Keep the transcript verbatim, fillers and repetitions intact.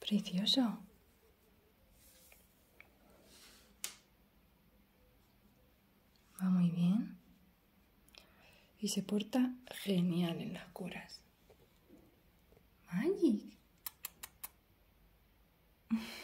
Precioso. Va muy bien. Y se porta genial en las curas. Magic.